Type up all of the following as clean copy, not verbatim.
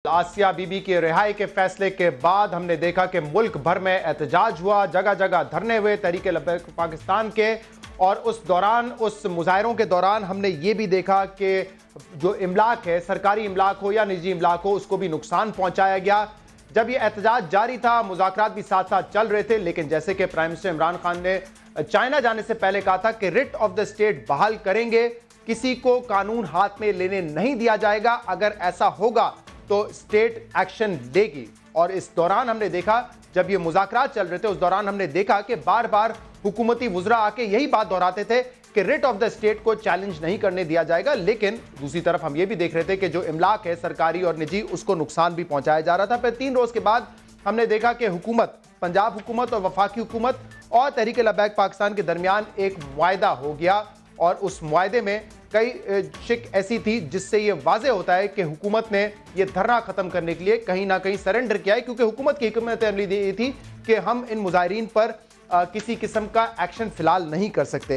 आसिया बीबी की रिहाई के फैसले के बाद हमने देखा कि मुल्क भर में एहतजाज हुआ, जगह जगह धरने हुए तहरीके लब्बैक पाकिस्तान के। और उस दौरान, उस मुजाहरों के दौरान हमने ये भी देखा कि जो इमलाक है, सरकारी इमलाक हो या निजी इमलाक हो, उसको भी नुकसान पहुंचाया गया। जब ये एहतजाज जारी था, मुज़ाकरात भी साथ साथ चल रहे थे, लेकिन जैसे कि प्राइम मिनिस्टर इमरान खान ने चाइना जाने से पहले कहा था कि रिट ऑफ द स्टेट बहाल करेंगे, किसी को कानून हाथ में लेने नहीं दिया जाएगा, अगर ऐसा होगा तो स्टेट एक्शन लेगी। और इस दौरान हमने देखा, जब ये मुज़ाकरात चल रहे थे, उस दौरान हमने देखा कि बार बार हुकूमती वुज़रा आके यही बात दोहराते थे कि रिट ऑफ द स्टेट को चैलेंज नहीं करने दिया जाएगा। लेकिन दूसरी तरफ हम ये भी देख रहे थे कि जो इमलाक है सरकारी और निजी, उसको नुकसान भी पहुंचाया जा रहा था। फिर 3 रोज के बाद हमने देखा कि हुकूमत, पंजाब हुकूमत और वफाकी हुकूमत और तहरीक लब्बैक पाकिस्तान के दरमियान एक मुआहदा हो गया। और उस मुआहदे में कई शिक ऐसी थी जिससे ये वाज़ेह होता है कि हुकूमत ने ये धरना ख़त्म करने के लिए कहीं ना कहीं सरेंडर किया है, क्योंकि हुकूमत की हिकमत अमली ये थी कि हम इन मुजाहिरीन पर किसी किस्म का एक्शन फिलहाल नहीं कर सकते।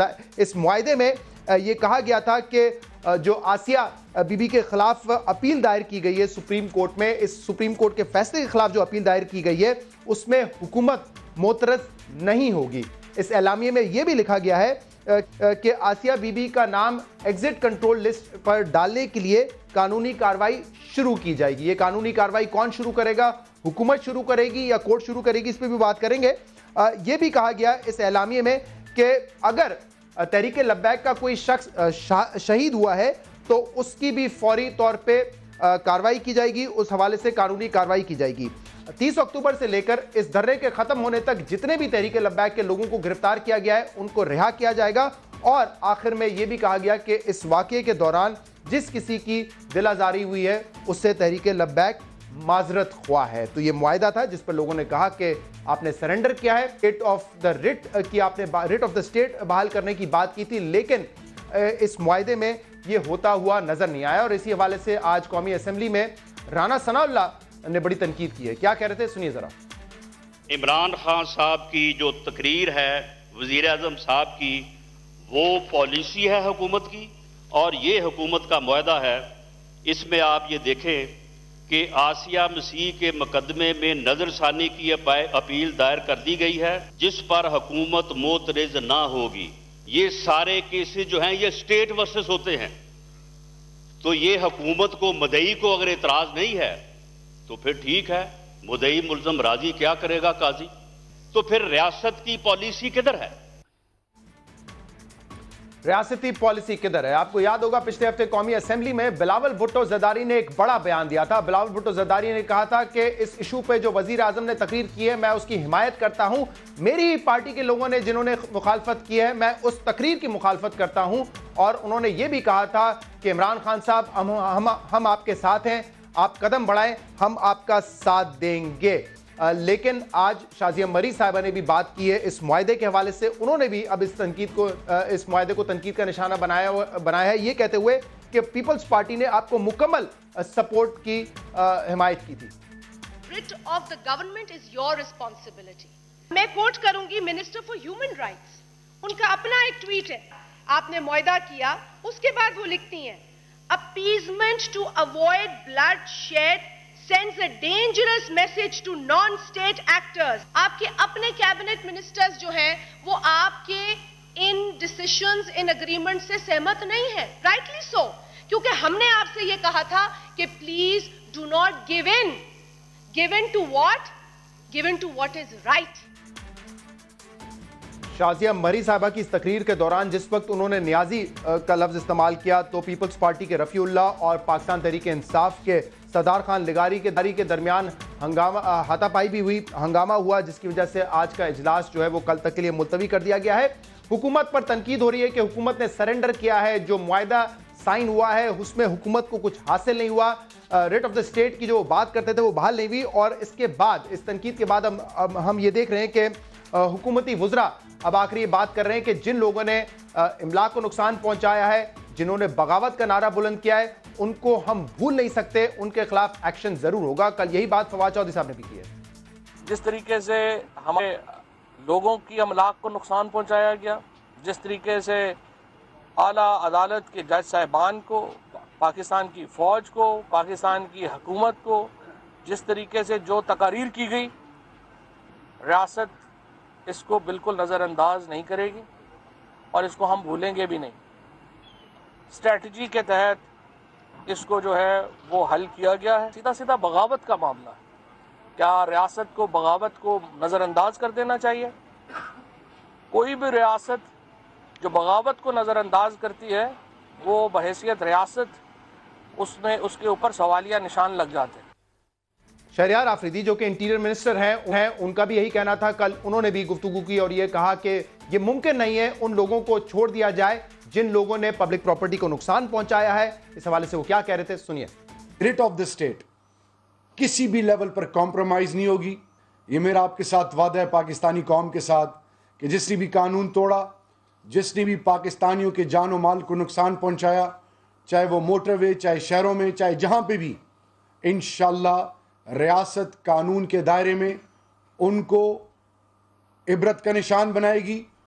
इस मुआहदे में ये कहा गया था कि जो आसिया बीबी के खिलाफ अपील दायर की गई है सुप्रीम कोर्ट में, इस सुप्रीम कोर्ट के फैसले के खिलाफ जो अपील दायर की गई है, उसमें हुकूमत मोतरज़ नहीं होगी। इस एलामिये में यह भी लिखा गया है कि आसिया बीबी का नाम एग्जिट कंट्रोल लिस्ट पर डालने के लिए कानूनी कार्रवाई शुरू की जाएगी। ये कानूनी कार्रवाई कौन शुरू करेगा? हुकूमत शुरू करेगी या कोर्ट शुरू करेगी? इस पर भी बात करेंगे। यह भी कहा गया इस एलामिये में कि अगर तहरीक लब्बैक का कोई शख्स शहीद हुआ है तो उसकी भी फौरी तौर पे कार्रवाई की जाएगी, उस हवाले से कानूनी कार्रवाई की जाएगी। 30 अक्टूबर से लेकर इस धरने के खत्म होने तक जितने भी तहरीक लब्बैक के लोगों को गिरफ्तार किया गया है उनको रिहा किया जाएगा। और आखिर में यह भी कहा गया कि इस वाक़े के दौरान जिस किसी की दिल आज़ारी हुई है उससे तहरीक लब्बैक माजरत ख्वाह है। तो ये मुआहदा था जिस पर लोगों ने कहा कि आपने सरेंडर किया है, रिट ऑफ द स्टेट बहाल करने की बात की थी, लेकिन इस मुआहदे में ये होता हुआ नजर नहीं आया। और इसी हवाले से आज कौमी असेंबली में राना सनाउल्लाह ने बड़ी तनकीद की है। क्या कह रहे थे, सुनिए जरा। इमरान खान साहब की जो तकरीर है वजीर आजम साहब की, वो पॉलिसी है हुकूमत की और ये हुकूमत का मुआहदा है। इसमें आप ये देखें कि आसिया मसीह के मुकदमे में नजरसानी की अपील दायर कर दी गई है, जिस पर हुकूमत मोतरज़ ना होगी। ये सारे केसेस जो हैं ये स्टेट वर्सेस होते हैं, तो ये हुकूमत को, मदई को अगर एतराज नहीं है तो फिर ठीक है, मुदई मुल्ज़म राजी क्या करेगा काजी। तो फिर रियासत की पॉलिसी किधर है? रियासती पॉलिसी किधर है? आपको याद होगा पिछले हफ्ते कौमी असेंबली में बिलावल भुट्टो जरदारी ने एक बड़ा बयान दिया था। बिलावल भुट्टो जरदारी ने कहा था कि इस इशू पे जो वजीर आजम ने तकरीर की है मैं उसकी हिमायत करता हूं, मेरी ही पार्टी के लोगों ने जिन्होंने मुखालफत की है मैं उस तकरीर की मुखालफत करता हूं। और उन्होंने ये भी कहा था कि इमरान खान साहब हम आपके साथ हैं, आप कदम बढ़ाएं, हम आपका साथ देंगे। लेकिन आज शाजिया मरी साहिबा ने भी बात की है इस मुआहदे के हवाले से। उन्होंने भी अब इस मुआहदे को तनकीद का निशाना बनाया है, ये कहते हुए कि पीपल्स पार्टी ने आपको मुकम्मल सपोर्ट की हिमायत की थी। Writ of the government is your responsibility. मैं कोट करूंगी मिनिस्टर फॉर ह्यूमन राइट्स, उनका अपना एक ट्वीट है, आपने मुआहदा किया, उसके बाद वो लिखती हैं appeasement to avoid bloodshed sends a dangerous message to non-state actors। आपके अपने कैबिनेट मिनिस्टर्स जो हैं वो आपके इन डिसीजंस, इन एग्रीमेंट से सहमत नहीं है, राइटली सो, क्योंकि हमने आपसे ये कहा था कि please do not give in to what is right. Shazia Marri साहिबा की इस तकरीर के दौरान जिस वक्त उन्होंने नियाजी का लफ्ज इस्तेमाल किया तो पीपल्स पार्टी के रफीउल्लाह और पाकिस्तान तहरीक इंसाफ के सरदार खान लिगारी के दरमियान हाथापाई भी हुई, हंगामा हुआ, जिसकी वजह से आज का इजलास जो है वो कल तक के लिए मुलतवी कर दिया गया है। हुकूमत पर तनकीद हो रही है कि हुकूमत ने सरेंडर किया है, जो मुआहदा साइन हुआ है उसमें हुकूमत को कुछ हासिल नहीं हुआ, रेट ऑफ द स्टेट की जो बात करते थे वो बहाल नहीं हुई। और इसके बाद, इस तनकीद के बाद हम ये देख रहे हैं कि हुकूमती वुज़रा अब आखिरी ये बात कर रहे हैं कि जिन लोगों ने इमलाक को नुकसान पहुंचाया है, जिन्होंने बगावत का नारा बुलंद किया है, उनको हम भूल नहीं सकते, उनके खिलाफ एक्शन जरूर होगा। कल यही बात फवाद चौधरी साहब ने भी की है। जिस तरीके से हमारे लोगों की अमलाक को नुकसान पहुंचाया गया, जिस तरीके से आला अदालत के जज साहिबान को, پاکستان کی فوج کو، پاکستان کی حکومت کو جس طریقے سے جو تقاریر کی گئی، ریاست اس کو بالکل نظر انداز نہیں کرے گی اور اس کو ہم بھولیں گے بھی نہیں۔ اسٹریٹجی کے تحت اس کو جو ہے وہ حل کیا گیا ہے۔ سیدھا سیدھا بغاوت کا معاملہ ہے۔ کیا ریاست کو بغاوت کو نظر انداز کر دینا چاہیے؟ کوئی بھی ریاست جو بغاوت کو نظر انداز کرتی ہے وہ بحیثیت ریاست اس میں اس کے اوپر سوالیہ نشان لگ جاتے ہیں۔ شہریار آفریدی جو کہ انٹیریئر منسٹر ہیں ان کا بھی یہی کہنا تھا، کل انہوں نے بھی گفتگو کی اور یہ کہا کہ یہ ممکن نہیں ہے ان لوگوں کو چھوڑ دیا جائے جن لوگوں نے پبلک پراپرٹی کو نقصان پہنچایا ہے۔ اس حوالے سے وہ کیا کہہ رہے تھے، سنیے۔ اسپرٹ آف دا اسٹیٹ کسی بھی لیول پر کمپرومائز نہیں ہوگی۔ یہ میرا آپ کے ساتھ وعدہ ہے پاکستانی قوم کے ساتھ کہ جس نے بھی قانون توڑا، جس نے بھی پاکستانیوں کے جان و مال کو نقصان پہنچایا، چاہے وہ موٹر وے، چاہے شہروں میں، چاہے جہاں پہ بھی، انشاءاللہ ریاست قانون کے دائرے میں ان کو عبرت کا نشان بنائے گی،